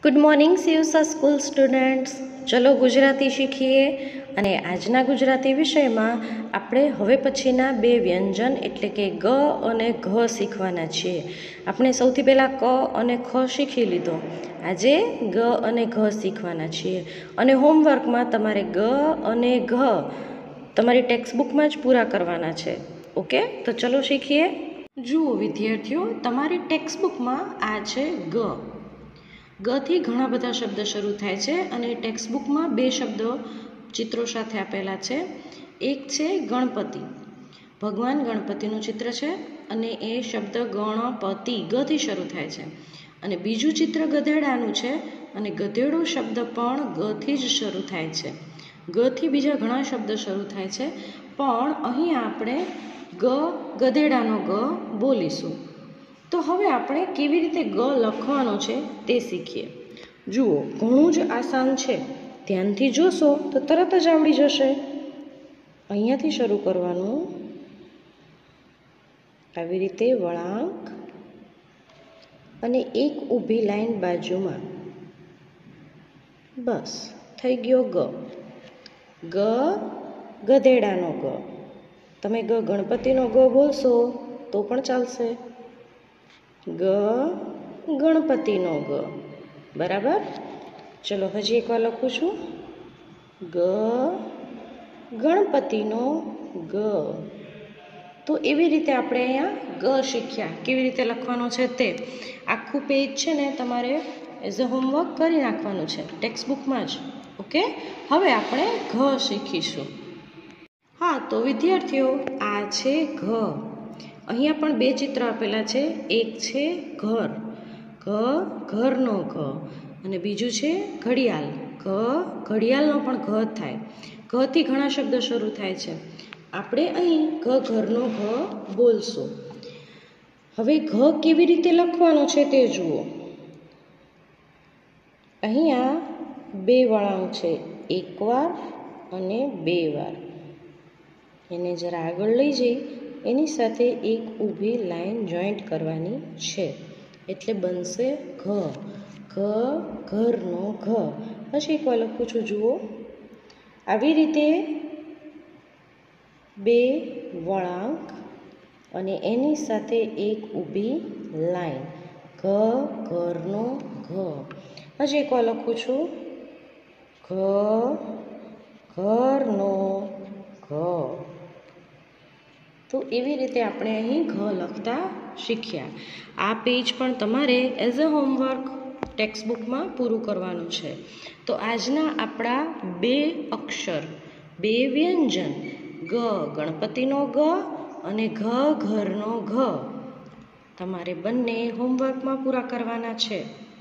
Good morning સીયુસા school students. ચલો ગુજરાતી શીખીએ. અને આજના ગુજરાતી વિષયમાં આપણે હવે પછીના બે વ્યંજન એટલે કે ગ અને ઘ શીખવાના છીએ. આપણે સૌથી પહેલાં ક અને ખ શીખી લીધો. આજે ગ અને ઘ શીખવાના છીએ. અને હોમવર્કમાં તમારે ગ અને ઘ તમારી ટેક્સ્ટબુકમાં જ પૂરા કરવાના છે. ઓકે, તો ચલો શીખીએ. જુઓ વિદ્યાર્થીઓ, તમારી ટેક્સ્ટબુકમાં આ છે ગ. ગથી ઘણા બધા શબ્દ શરૂ થાય છે અને ટેક્સ્ટબુકમાં બે શબ્દો ચિત્રો સાથે આપેલા છે. એક છે ગણપતિ, ભગવાન ગણપતિનું ચિત્ર છે અને એ શબ્દ ગણપતિ ગથી શરૂ થાય છે. અને બીજું ચિત્ર ગધેડાનું છે અને ગધેડો શબ્દ પણ ગથી જ શરૂ થાય છે. ગથી બીજા ઘણા શબ્દ શરૂ થાય છે, પણ અહીં આપણે ગધેડાનો ગ બોલીશું. તો હવે આપણે કેવી રીતે ગ લખવાનો છે તે શીખીએ. જુઓ, ઘણું જ આસાન છે. ધ્યાનથી જોશો તો તરત જ આવડી જશે. અહીંયાથી શરૂ કરવાનું, આવી રીતે વળાંક અને એક ઊભી લાઈન બાજુમાં. બસ, થઈ ગયો ગ. ગ ગધેડાનો ગ. તમે ગણપતિનો ગ બોલશો તો પણ ચાલશે. ગ ગણપતિનો ગ. બરાબર. ચલો હજી એકવાર લખું છું. ગ ગણપતિનો ગ. તો એવી રીતે આપણે અહીંયા ગ શીખ્યા. કેવી રીતે લખવાનો છે તે આખું પેજ છે ને તમારે એઝ અ હોમવર્ક કરી નાખવાનું છે ટેક્સ્ટબુકમાં જ. ઓકે, હવે આપણે ઘ શીખીશું. હા, તો વિદ્યાર્થીઓ, આ છે ઘ. અહીંયા પણ બે ચિત્ર આપેલા છે. એક છે ઘર, ઘરનો ઘ, અને બીજું છે ઘડિયાળ. ઘડિયાળનો પણ ઘ થાય. ઘથી ઘણા શબ્દ શરૂ થાય છે. આપણે અહીં ઘરનો ઘ બોલશું. હવે ઘ કેવી રીતે લખવાનો છે તે જુઓ. અહીંયા બે વળાંક છે, એકવાર અને બે વાર. એને જરા આગળ લઈ જઈ એની સાથે એક ઊભી લાઈન જોઈન્ટ કરવાની છે એટલે બનશે ઘ. ઘરનો ઘ. પછી એકવાર લખું છું, જુઓ. આવી રીતે બે વળાંક અને એની સાથે એક ઊભી લાઈન. ઘરનો ઘ. હજી એકવાર લખું છું, ઘરનો ઘ. તો એવી રીતે આપણે અહીં ઘ લખતા શીખ્યા. આ પેજ પણ તમારે એઝ અ હોમવર્ક ટેક્સ્ટબુકમાં પૂરું કરવાનું છે. તો આજના આપણા બે અક્ષર, બે વ્યંજન, ગ ગણપતિનો ગ અને ઘરનો ઘ, તમારે બંને હોમવર્કમાં પૂરા કરવાના છે.